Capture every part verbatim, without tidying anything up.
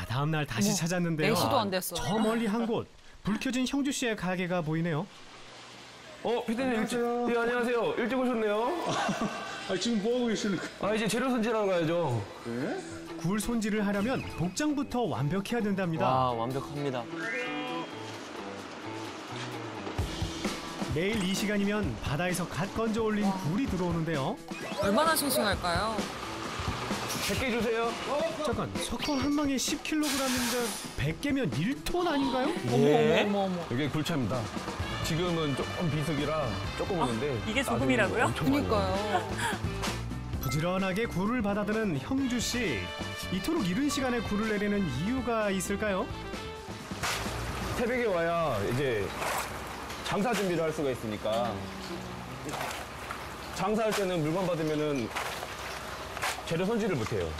다음 날 다시 어머, 찾았는데요. 네 시도 안 됐어. 저 멀리 한 곳, 불 켜진 형주 씨의 가게가 보이네요. 어, 피디님 일찍, 예, 안녕하세요. 일찍 오셨네요. 아, 지금 뭐 하고 계시는 거예요? 아, 이제 재료 손질하러 가야죠. 네? 굴 손질을 하려면 복장부터 완벽해야 된답니다. 와, 완벽합니다. 매일 이 시간이면 바다에서 갓 건져 올린 굴이 들어오는데요. 얼마나 싱싱할까요? 백 개 주세요. 잠깐, 석화 한 망에 십 킬로그램인데 백 개면 일 톤 아닌가요? 예? 어머 어머. 이게 굴차입니다. 지금은 조금 비수기라 조금 오는데. 이게 나중에 조금이라고요? 엄청 많이 와요. 그니까요. 부지런하게 굴을 받아드는 형주 씨. 이토록 이른 시간에 굴을 내리는 이유가 있을까요? 새벽에 와야 이제 장사 준비를 할 수가 있으니까. 장사할 때는 물건 받으면은 재료 손질을 못 해요.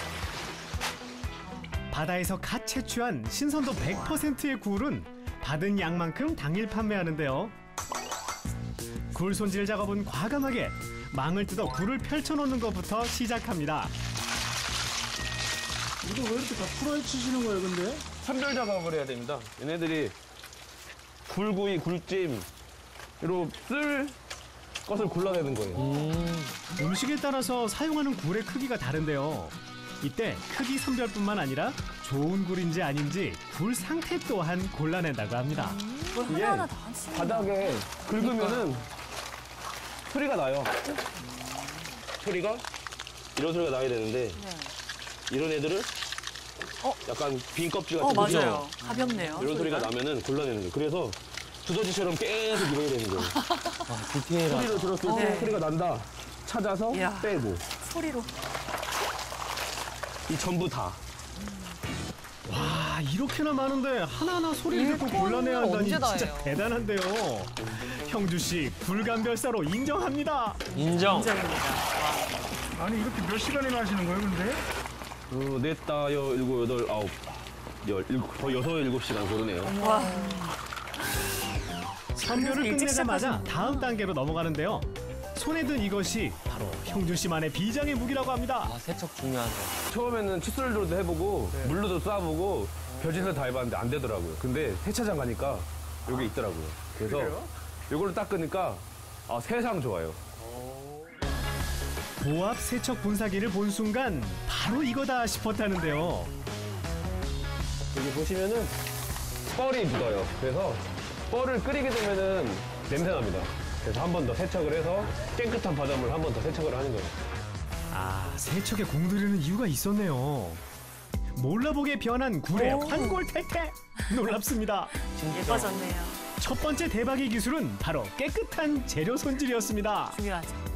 바다에서 갓 채취한 신선도 백 퍼센트의 굴은 받은 양만큼 당일 판매하는데요. 굴 손질 작업은 과감하게 망을 뜯어 굴을 펼쳐놓는 것부터 시작합니다. 이거 왜 이렇게 다 풀어헤 치시는 거예요, 근데? 선별 작업을 해야 됩니다. 얘네들이 굴구이, 굴찜, 이로 쓸 것을 골라내는 거예요. 음식에 따라서 사용하는 굴의 크기가 다른데요. 이때 크기 선별뿐만 아니라 좋은 굴인지 아닌지 굴 상태 또한 골라낸다고 합니다. 뭘 이게 하나하나 다 하시는 바닥에 긁으면은 소리가 나요. 소리가 이런 소리가 나야 되는데 이런 애들은 약간 빈 껍질 어, 같은 맞아요. 가볍네요. 이런 소리가 나면은 골라내는 거예요. 그래서 두더지처럼 계속 밀어야 되는 거예요. 아, 디테일하다. 소리를 들었을 때 네. 소리가 난다. 찾아서 이야. 빼고 소리로. 이 전부 다. 와, 이렇게나 많은데 하나하나 소리를 듣고 일 골라내야 한다니 언제 다 진짜 해요? 대단한데요. 형주 씨 굴감별사로 인정합니다. 인정. 인정입니다. 아니, 이렇게 몇 시간이나 하시는 거예요, 근데? 어, 넷, 다, 여, 일곱, 여덟, 아홉, 열, 일곱, 거의 여섯, 일곱 시간 그러네요. 와. 선별을 일찍 끝내자마자 시작하시는구나. 다음 단계로 넘어가는데요. 손에 든 이것이 바로 형주 씨만의 비장의 무기라고 합니다. 아, 세척 중요하죠. 처음에는 칫솔로도 해보고 물로도 쏴보고 별짓을 다 해봤는데 안 되더라고요. 근데 세차장 가니까 이게 있더라고요. 그래서 이걸로 닦으니까 아, 세상 좋아요. 고압 세척 분사기를 본 순간 바로 이거다 싶었다는데요. 여기 보시면은 뻘이 묻어요. 그래서 뻘을 끓이게 되면은 냄새 납니다. 그래서 한 번 더 세척을 해서 깨끗한 바닷물 한 번 더 세척을 하는 거예요. 아, 세척에 공들이는 이유가 있었네요. 몰라보게 변한 굴의 오. 환골탈태! 놀랍습니다. 예뻐졌네요. 첫 번째 대박의 기술은 바로 깨끗한 재료 손질이었습니다. 중요하죠.